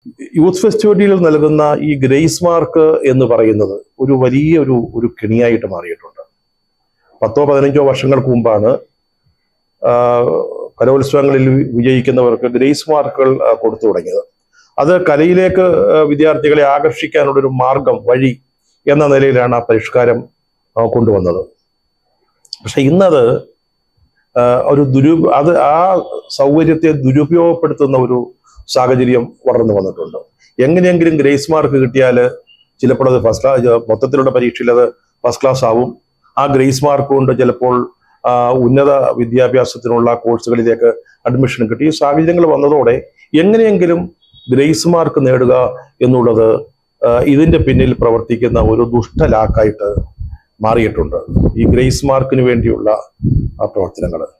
Youth ഫെസ്റ്റിവലിൽ നൽകുന്ന ഈ ഗ്രേസ് മാർക്ക് എന്ന് പറയുന്നത് ഒരു വലിയ ഒരു കെണിയായിട്ട് മാറിയിട്ടുണ്ട്. 10-15 വർഷങ്ങൾക്ക് മുമ്പാണ് കലോത്സവങ്ങളിൽ വിജയിക്കുന്നവർക്ക് ഗ്രേസ് മാർക്കുകൾ കൊടുത്തു തുടങ്ങിയത്. അത് കലയിലേക്ക് വിദ്യാർത്ഥികളെ ആകർഷിക്കാനുള്ളൊരു മാർഗം, വഴി എന്ന നിലയിലാണ് ആ പരിഷ്കാരം കൊണ്ടുവന്നത്. പക്ഷെ ഇന്നത് ആ സൗകര്യത്തെ ദുരുപയോഗപ്പെടുത്തുന്ന ഒരു സാഹചര്യം വളർന്നു വന്നിട്ടുണ്ട്. എങ്ങനെയെങ്കിലും ഗ്രേസ് മാർക്ക് കിട്ടിയാൽ ചിലപ്പോൾ അത് ഫസ്റ്റ് ക്ലാസ്, മൊത്തത്തിലുള്ള പരീക്ഷയിൽ അത് ഫസ്റ്റ് ക്ലാസ് ആവും. ആ ഗ്രേസ് മാർക്ക് കൊണ്ട് ചിലപ്പോൾ ഉന്നത വിദ്യാഭ്യാസത്തിനുള്ള കോഴ്സുകളിലേക്ക് അഡ്മിഷൻ കിട്ടി. ഈ സാഹചര്യങ്ങൾ വന്നതോടെ എങ്ങനെയെങ്കിലും ഗ്രേസ് മാർക്ക് നേടുക എന്നുള്ളത് ഇതിന്റെ പിന്നിൽ പ്രവർത്തിക്കുന്ന ഒരു ദുഷ്ടലാക്കായിട്ട് മാറിയിട്ടുണ്ട്. ഈ ഗ്രേസ് മാർക്കിന് വേണ്ടിയുള്ള പ്രവർത്തനങ്ങൾ